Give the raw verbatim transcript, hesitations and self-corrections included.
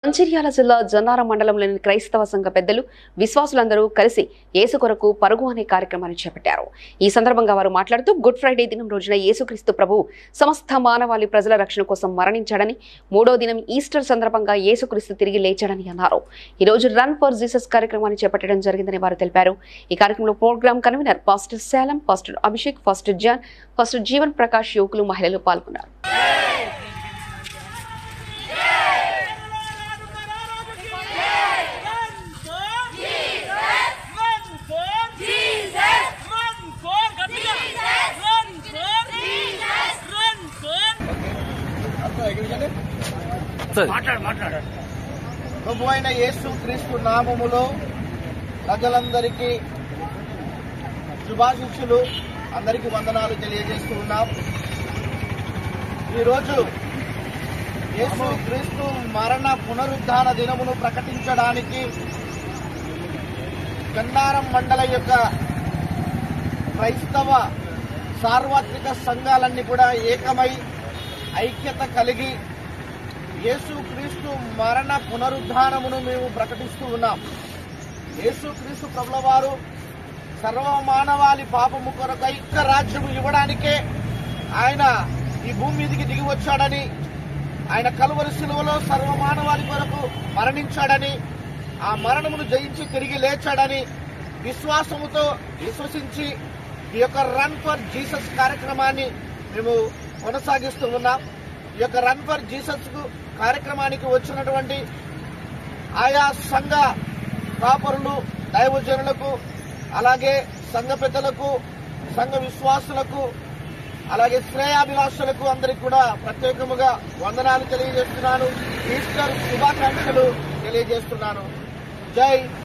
మంచిర్యాల జిల్లా జన్నారం మండలంలోని క్రైస్తవ సంఘ పెద్దలు విశ్వాసులందరూ కలిసి యేసు కొరకు పరుగు అనే కార్యక్రమాన్ని చేపట్టారు. ఈ సందర్భంగా వారు మాట్లాడుతూ గుడ్ ఫ్రైడే దినం రోజున యేసుక్రీస్తు ప్రభు సమస్త మానవాళి ప్రజల రక్షణ కోసం మరణించాడని, మూడో దినం ఈస్టర్ సందర్భంగా యేసుక్రీస్తు తిరిగి లేచాడని అన్నారు. ఈ రోజు రన్ ఫర్ జీసస్ కార్యక్రమాన్ని చేపట్టడం జరిగిందని వారు తెలిపారు. ఈ కార్యక్రమంలో program convener pastor Shalem, pastor Abhishek, pastor John, pastor Jeevan Prakash, యువకులు, మహిళలు పాల్గొన్నారు. ప్రభు అయిన యేసు క్రీస్తు నామములో ప్రజలందరికీ శుభాశిక్షలు, అందరికీ వందనాలు తెలియజేస్తూ ఉన్నాం. ఈరోజు యేసు క్రీస్తు మరణ పునరుద్ధాన దినమును ప్రకటించడానికి జన్నారం మండల యొక్క క్రైస్తవ సార్వత్రిక సంఘాలన్నీ కూడా ఏకమై ఐక్యత కలిగి యేసు క్రీస్తు మరణ పునరుద్ధానమును మేము ప్రకటిస్తూ ఉన్నాం. యేసు క్రీస్తు ప్రభుల వారు సర్వమానవాళి పాపము కొరకు ఐక్య రాజ్యము ఇవ్వడానికే ఆయన ఈ భూమి మీదికి దిగి వచ్చాడని, ఆయన కలువరి శిలువలో సర్వమానవాళి కొరకు మరణించాడని, ఆ మరణమును జయించి తిరిగి లేచాడని విశ్వాసముతో విశ్వసించి ఈ యొక్క రన్ ఫర్ జీసస్ కార్యక్రమాన్ని మేము కొనసాగిస్తూ ఉన్నాం. ఈ యొక్క రన్ ఫర్ జీసస్ కార్యక్రమానికి వచ్చినటువంటి ఆయా సంఘ కాపరులు, దైవజనులకు, అలాగే సంఘ పెద్దలకు, సంఘ విశ్వాసులకు, అలాగే శ్రేయాభిలాషులకు అందరికీ కూడా ప్రత్యేకముగా వందనాలు తెలియజేస్తున్నాను. ఈస్టర్ శుభాకాంక్షలు తెలియజేస్తున్నాను. జై